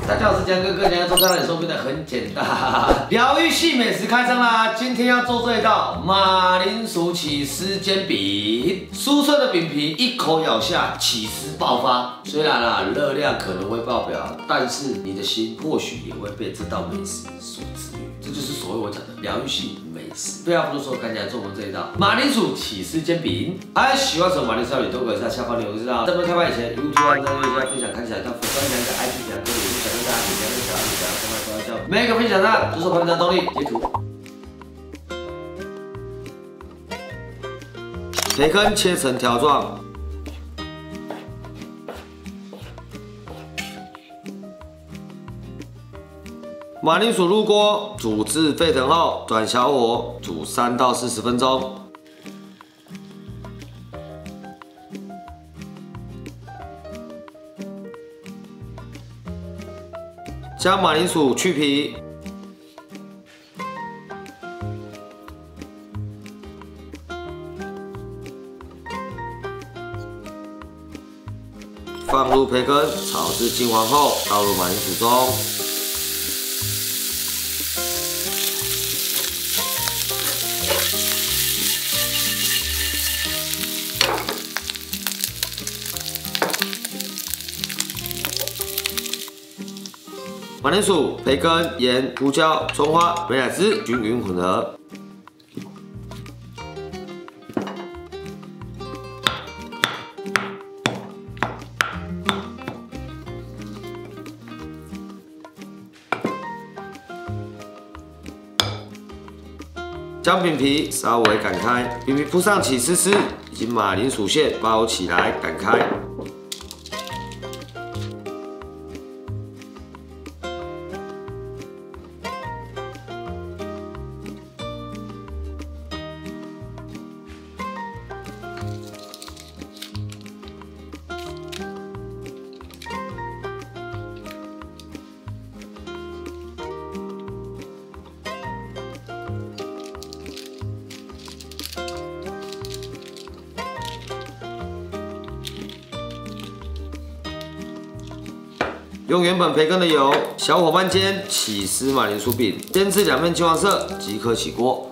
大家好，我是江哥哥，今天做菜让你收变得很简单。疗愈系美食开张啦！今天要做这一道马铃薯起司煎饼，酥脆的饼皮一口咬下，起司爆发。虽然热量可能会爆表，但是你的心或许也会被这道美食所治愈。这就是所谓我讲的疗愈系美食。废话不多说，赶紧来做我们这一道马铃薯起司煎饼。喜欢什么马铃薯料理都可以在下方留言知道。在没开拍以前 ，YouTube 按赞、订阅、分享，看起来到粉专两个 IG 两个脸书小大家点两个小按钮，每一个分享呢，就是我们的动力。截图。培根切成条状。马铃薯入锅，煮至沸腾后，转小火煮3到40分钟。将马铃薯去皮，放入培根，炒至金黄后，倒入马铃薯中。马铃薯、培根、盐、胡椒、葱花、美乃滋均匀混合。将饼皮稍微擀开，饼皮铺上起司丝以及马铃薯馅包起来擀开。用原本培根的油，小火慢煎起司马铃薯饼，煎至两面金黄色即可起锅。